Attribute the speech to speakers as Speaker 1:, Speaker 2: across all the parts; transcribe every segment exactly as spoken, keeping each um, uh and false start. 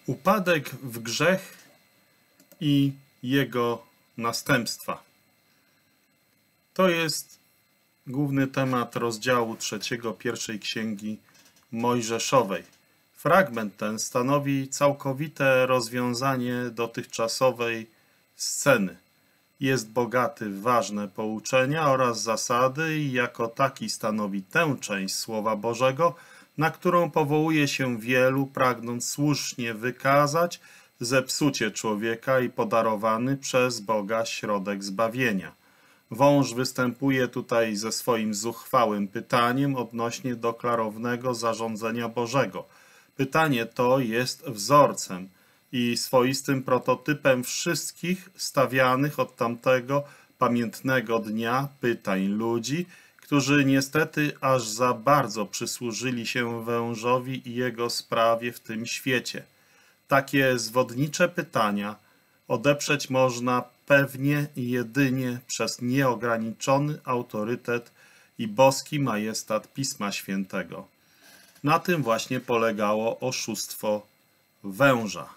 Speaker 1: Upadek w grzech i jego następstwa. To jest główny temat rozdziału trzeciego pierwszej Księgi Mojżeszowej. Fragment ten stanowi całkowite rozwiązanie dotychczasowej sceny. Jest bogaty w ważne pouczenia oraz zasady i jako taki stanowi tę część Słowa Bożego, na którą powołuje się wielu, pragnąc słusznie wykazać zepsucie człowieka i podarowany przez Boga środek zbawienia. Wąż występuje tutaj ze swoim zuchwałym pytaniem odnośnie do klarownego zarządzenia Bożego. Pytanie to jest wzorcem i swoistym prototypem wszystkich stawianych od tamtego pamiętnego dnia pytań ludzi, którzy niestety aż za bardzo przysłużyli się wężowi i jego sprawie w tym świecie. Takie zwodnicze pytania odeprzeć można pewnie i jedynie przez nieograniczony autorytet i boski majestat Pisma Świętego. Na tym właśnie polegało oszustwo węża.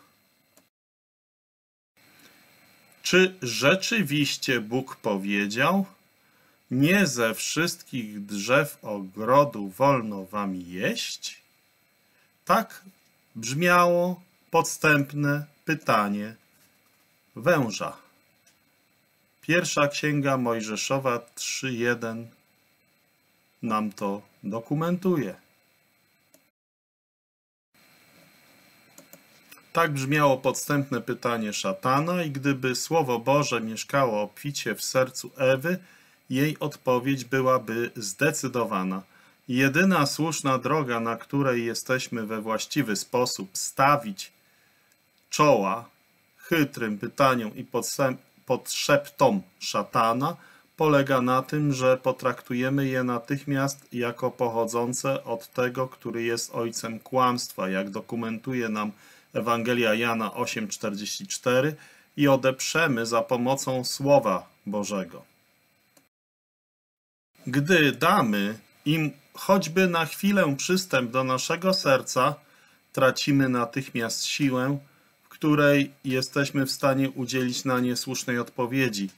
Speaker 1: Czy rzeczywiście Bóg powiedział: nie ze wszystkich drzew ogrodu wolno wam jeść? Tak brzmiało podstępne pytanie węża. Pierwsza Księga Mojżeszowa trzy jeden nam to dokumentuje. Tak brzmiało podstępne pytanie szatana i gdyby Słowo Boże mieszkało obficie w sercu Ewy, jej odpowiedź byłaby zdecydowana. Jedyna słuszna droga, na której jesteśmy we właściwy sposób stawić czoła chytrym pytaniom i podszeptom szatana, polega na tym, że potraktujemy je natychmiast jako pochodzące od tego, który jest ojcem kłamstwa, jak dokumentuje nam Ewangelia Jana osiem czterdzieści cztery, i odeprzemy za pomocą Słowa Bożego. Gdy damy im choćby na chwilę przystęp do naszego serca, tracimy natychmiast siłę, w której jesteśmy w stanie udzielić na nie słusznej odpowiedzi.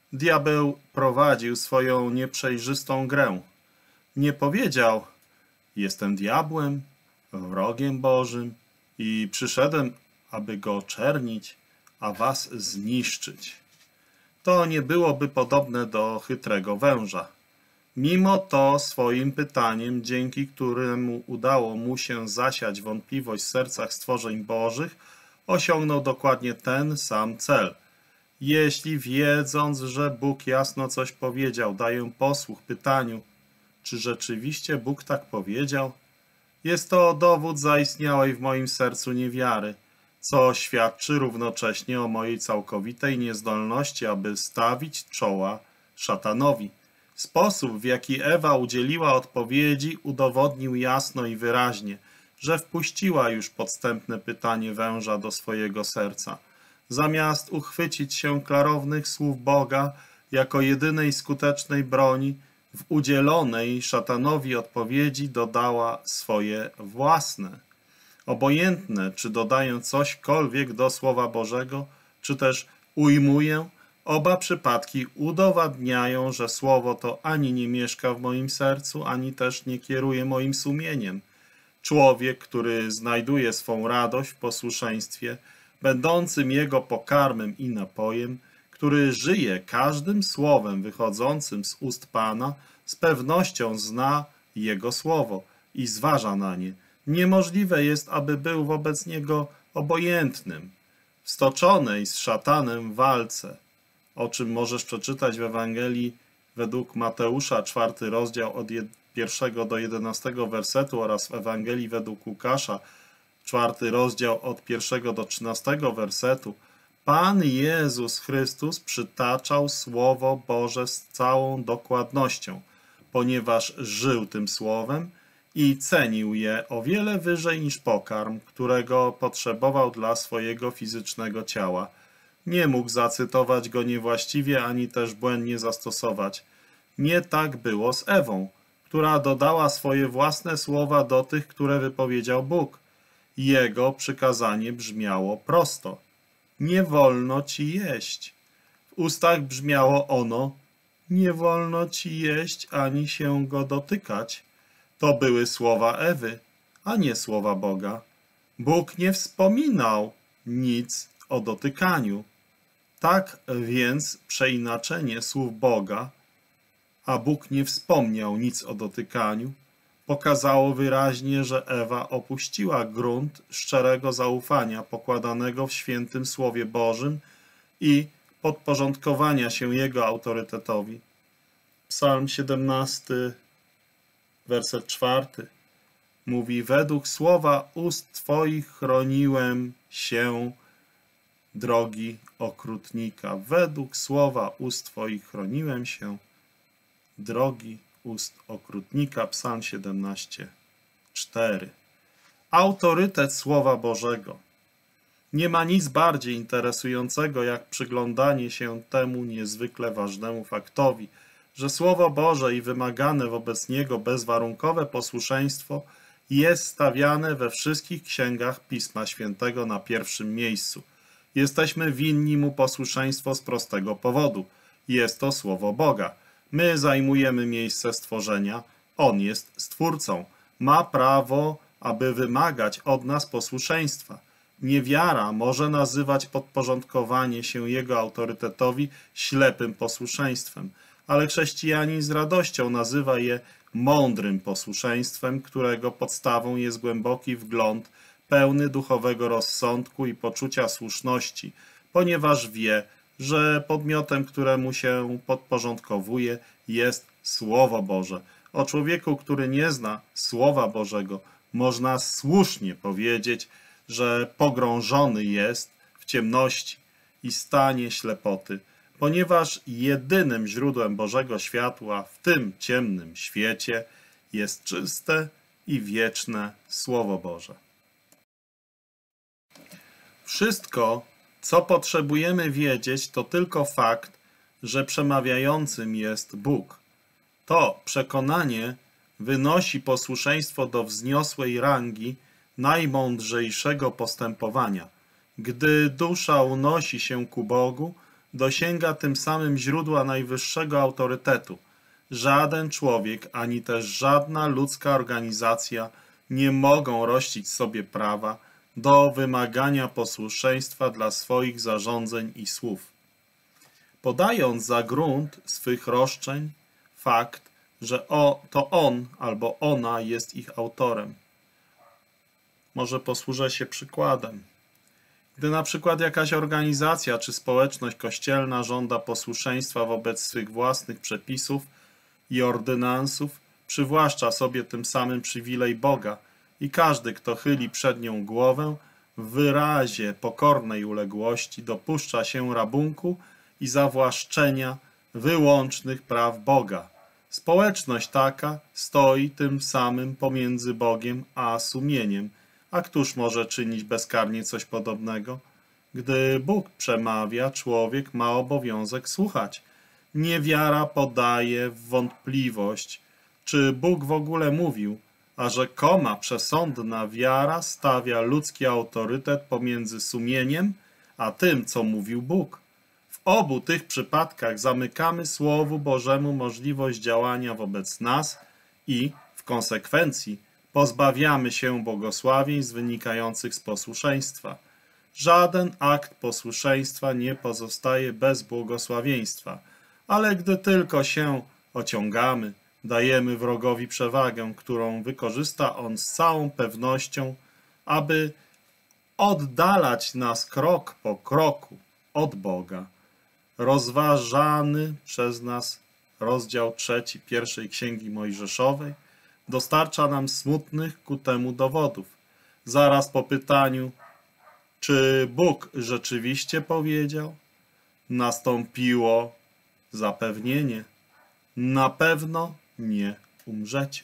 Speaker 1: Diabeł prowadził swoją nieprzejrzystą grę. Nie powiedział: jestem diabłem, wrogiem Bożym i przyszedłem, aby go oczernić, a was zniszczyć. To nie byłoby podobne do chytrego węża. Mimo to swoim pytaniem, dzięki któremu udało mu się zasiać wątpliwość w sercach stworzeń bożych, osiągnął dokładnie ten sam cel. Jeśli wiedząc, że Bóg jasno coś powiedział, daję posłuch pytaniu, czy rzeczywiście Bóg tak powiedział, jest to dowód zaistniałej w moim sercu niewiary, co świadczy równocześnie o mojej całkowitej niezdolności, aby stawić czoła szatanowi. Sposób, w jaki Ewa udzieliła odpowiedzi, udowodnił jasno i wyraźnie, że wpuściła już podstępne pytanie węża do swojego serca. Zamiast uchwycić się klarownych słów Boga jako jedynej skutecznej broni, w udzielonej szatanowi odpowiedzi dodała swoje własne. Obojętne, czy dodaję cośkolwiek do Słowa Bożego, czy też ujmuję, oba przypadki udowadniają, że Słowo to ani nie mieszka w moim sercu, ani też nie kieruje moim sumieniem. Człowiek, który znajduje swą radość w posłuszeństwie, będącym jego pokarmem i napojem, który żyje każdym słowem wychodzącym z ust Pana, z pewnością zna Jego Słowo i zważa na nie. Niemożliwe jest, aby był wobec niego obojętnym. W stoczonej z szatanem walce, o czym możesz przeczytać w Ewangelii według Mateusza, czwarty rozdział od pierwszego do jedenastego wersetu oraz w Ewangelii według Łukasza, czwarty rozdział od pierwszego do trzynastego wersetu, Pan Jezus Chrystus przytaczał Słowo Boże z całą dokładnością, ponieważ żył tym Słowem i cenił je o wiele wyżej niż pokarm, którego potrzebował dla swojego fizycznego ciała. Nie mógł zacytować go niewłaściwie, ani też błędnie zastosować. Nie tak było z Ewą, która dodała swoje własne słowa do tych, które wypowiedział Bóg. Jego przykazanie brzmiało prosto. Nie wolno ci jeść. W ustach brzmiało ono, nie wolno ci jeść ani się go dotykać. To były słowa Ewy, a nie słowa Boga. Bóg nie wspominał nic o dotykaniu. Tak więc przeinaczenie słów Boga, a Bóg nie wspomniał nic o dotykaniu, pokazało wyraźnie, że Ewa opuściła grunt szczerego zaufania pokładanego w świętym Słowie Bożym i podporządkowania się Jego autorytetowi. Psalm siedemnasty, werset czwarty mówi: według słowa ust Twoich chroniłem się, drogi okrutnika. Według słowa ust Twoich chroniłem się, drogi ust okrutnika. Psalm siedemnaście, cztery. Autorytet Słowa Bożego. Nie ma nic bardziej interesującego, jak przyglądanie się temu niezwykle ważnemu faktowi, że Słowo Boże i wymagane wobec niego bezwarunkowe posłuszeństwo jest stawiane we wszystkich księgach Pisma Świętego na pierwszym miejscu. Jesteśmy winni mu posłuszeństwo z prostego powodu. Jest to Słowo Boga. My zajmujemy miejsce stworzenia, On jest Stwórcą. Ma prawo, aby wymagać od nas posłuszeństwa. Niewiara może nazywać podporządkowanie się Jego autorytetowi ślepym posłuszeństwem, ale chrześcijanin z radością nazywa je mądrym posłuszeństwem, którego podstawą jest głęboki wgląd, pełny duchowego rozsądku i poczucia słuszności, ponieważ wie, że podmiotem, któremu się podporządkowuje, jest Słowo Boże. O człowieku, który nie zna Słowa Bożego, można słusznie powiedzieć, że pogrążony jest w ciemności i stanie ślepoty, ponieważ jedynym źródłem Bożego światła w tym ciemnym świecie jest czyste i wieczne Słowo Boże. Wszystko, co potrzebujemy wiedzieć, to tylko fakt, że przemawiającym jest Bóg. To przekonanie wynosi posłuszeństwo do wzniosłej rangi najmądrzejszego postępowania. Gdy dusza unosi się ku Bogu, dosięga tym samym źródła najwyższego autorytetu. Żaden człowiek, ani też żadna ludzka organizacja nie mogą rościć sobie prawa do wymagania posłuszeństwa dla swoich zarządzeń i słów. Podając za grunt swych roszczeń fakt, że o, to on albo ona jest ich autorem. Może posłużę się przykładem. Gdy na przykład jakaś organizacja czy społeczność kościelna żąda posłuszeństwa wobec swych własnych przepisów i ordynansów, przywłaszcza sobie tym samym przywilej Boga i każdy, kto chyli przed nią głowę, w wyrazie pokornej uległości dopuszcza się rabunku i zawłaszczenia wyłącznych praw Boga. Społeczność taka stoi tym samym pomiędzy Bogiem a sumieniem. A któż może czynić bezkarnie coś podobnego? Gdy Bóg przemawia, człowiek ma obowiązek słuchać. Niewiara podaje w wątpliwość, czy Bóg w ogóle mówił, a rzekoma przesądna wiara stawia ludzki autorytet pomiędzy sumieniem a tym, co mówił Bóg. W obu tych przypadkach zamykamy Słowu Bożemu możliwość działania wobec nas i, w konsekwencji, pozbawiamy się błogosławieństw wynikających z posłuszeństwa. Żaden akt posłuszeństwa nie pozostaje bez błogosławieństwa, ale gdy tylko się ociągamy, dajemy wrogowi przewagę, którą wykorzysta on z całą pewnością, aby oddalać nas krok po kroku od Boga. Rozważany przez nas rozdział trzeci pierwszej Księgi Mojżeszowej dostarcza nam smutnych ku temu dowodów. Zaraz po pytaniu, czy Bóg rzeczywiście powiedział, nastąpiło zapewnienie: na pewno nie umrzecie.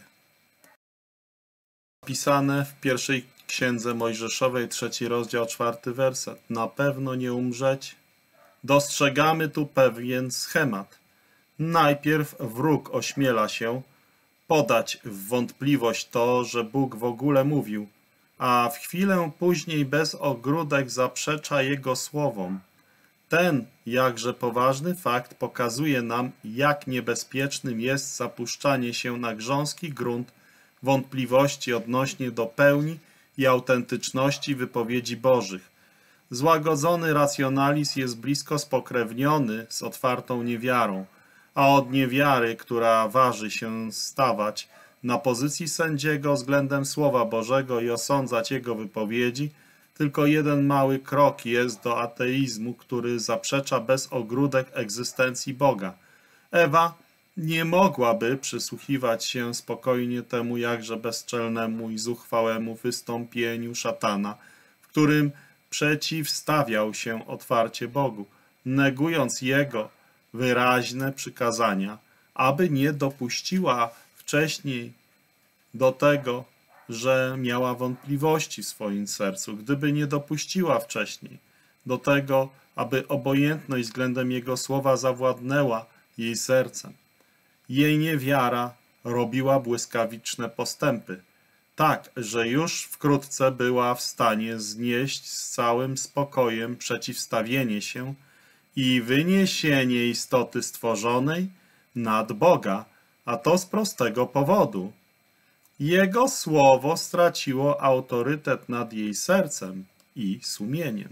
Speaker 1: Napisane w pierwszej Księdze Mojżeszowej, trzeci rozdział, czwarty werset. Na pewno nie umrzecie. Dostrzegamy tu pewien schemat. Najpierw wróg ośmiela się podać w wątpliwość to, że Bóg w ogóle mówił, a w chwilę później bez ogródek zaprzecza jego słowom. Ten jakże poważny fakt pokazuje nam, jak niebezpiecznym jest zapuszczanie się na grząski grunt wątpliwości odnośnie do pełni i autentyczności wypowiedzi Bożych. Złagodzony racjonalizm jest blisko spokrewniony z otwartą niewiarą, a od niewiary, która waży się stawać na pozycji sędziego względem Słowa Bożego i osądzać jego wypowiedzi, tylko jeden mały krok jest do ateizmu, który zaprzecza bez ogródek egzystencji Boga. Ewa nie mogłaby przysłuchiwać się spokojnie temu jakże bezczelnemu i zuchwałemu wystąpieniu szatana, w którym przeciwstawiał się otwarcie Bogu, negując Jego wyraźne przykazania, aby nie dopuściła wcześniej do tego, że miała wątpliwości w swoim sercu, gdyby nie dopuściła wcześniej do tego, aby obojętność względem Jego słowa zawładnęła jej sercem. Jej niewiara robiła błyskawiczne postępy, tak, że już wkrótce była w stanie znieść z całym spokojem przeciwstawienie się i wyniesienie istoty stworzonej nad Boga, a to z prostego powodu. Jego słowo straciło autorytet nad jej sercem i sumieniem.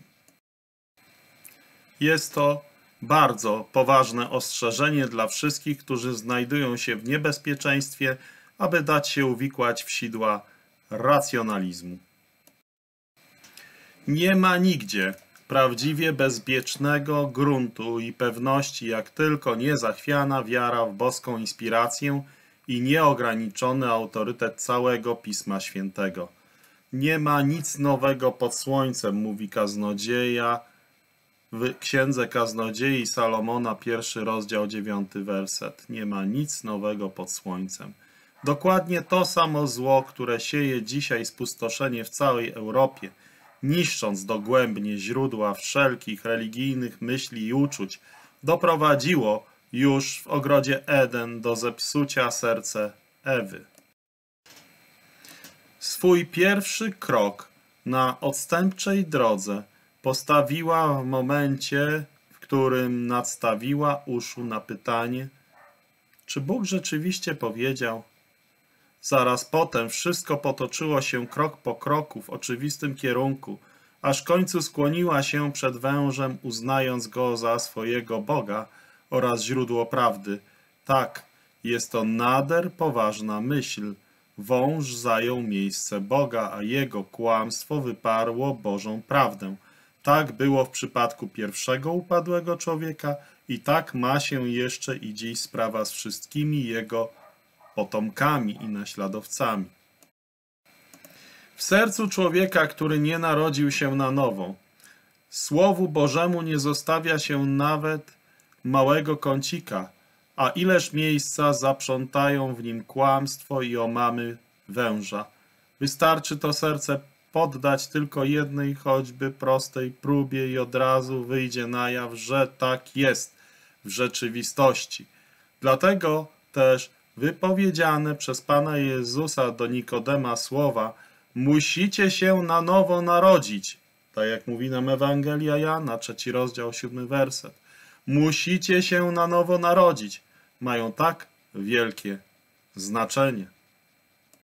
Speaker 1: Jest to bardzo poważne ostrzeżenie dla wszystkich, którzy znajdują się w niebezpieczeństwie, aby dać się uwikłać w sidła racjonalizmu. Nie ma nigdzie prawdziwie bezpiecznego gruntu i pewności, jak tylko niezachwiana wiara w boską inspirację i nieograniczony autorytet całego Pisma Świętego. Nie ma nic nowego pod słońcem, mówi kaznodzieja w Księdze Kaznodziei Salomona, pierwszy rozdział, dziewiąty werset. Nie ma nic nowego pod słońcem. Dokładnie to samo zło, które sieje dzisiaj spustoszenie w całej Europie, niszcząc dogłębnie źródła wszelkich religijnych myśli i uczuć, doprowadziło już w ogrodzie Eden do zepsucia serce Ewy. Swój pierwszy krok na odstępczej drodze postawiła w momencie, w którym nadstawiła uszu na pytanie, czy Bóg rzeczywiście powiedział. Zaraz potem wszystko potoczyło się krok po kroku w oczywistym kierunku, aż w końcu skłoniła się przed wężem, uznając go za swojego Boga oraz źródło prawdy. Tak, jest to nader poważna myśl. Wąż zajął miejsce Boga, a jego kłamstwo wyparło Bożą prawdę. Tak było w przypadku pierwszego upadłego człowieka i tak ma się jeszcze i dziś sprawa z wszystkimi jego potomkami i naśladowcami. W sercu człowieka, który nie narodził się na nowo, Słowu Bożemu nie zostawia się nawet małego kącika, a ileż miejsca zaprzątają w nim kłamstwo i omamy węża. Wystarczy to serce poddać tylko jednej choćby prostej próbie i od razu wyjdzie na jaw, że tak jest w rzeczywistości. Dlatego też wypowiedziane przez Pana Jezusa do Nikodema słowa musicie się na nowo narodzić, tak jak mówi nam Ewangelia Jana, trzeci rozdział, siódmy werset. Musicie się na nowo narodzić. Mają tak wielkie znaczenie.